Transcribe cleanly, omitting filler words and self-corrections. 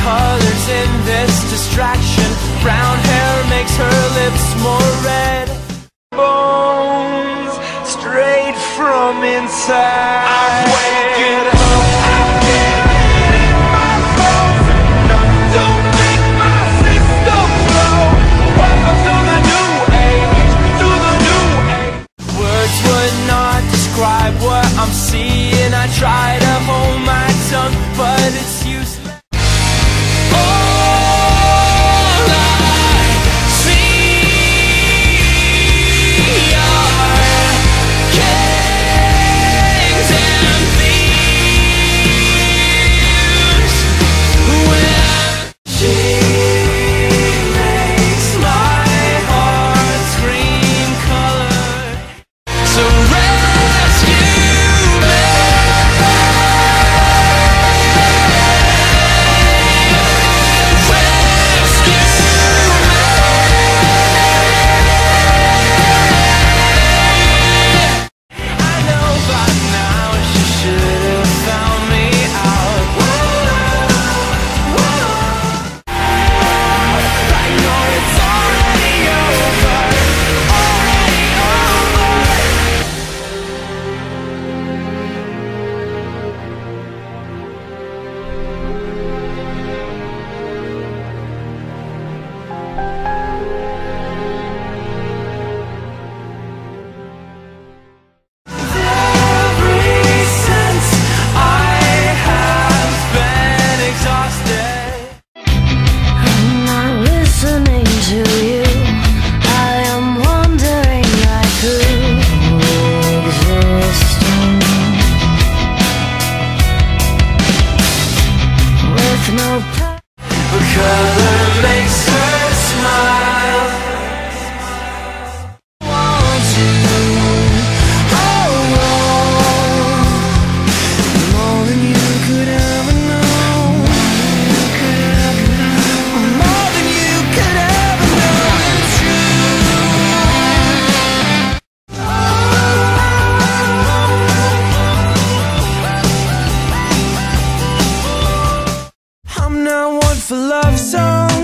colors in this distraction. Brown hair makes her lips more red. Bones straight from inside. I'm waking up, I'm getting in my bones. Don't make my system blow. Welcome to the new age, to the new age. Words would not describe what I'm seeing. I try to hold my tongue, but it's useless. Color makes her smile. Want you all alone, more than you could ever know. More than you could ever know. It's true. I'm not one for love songs.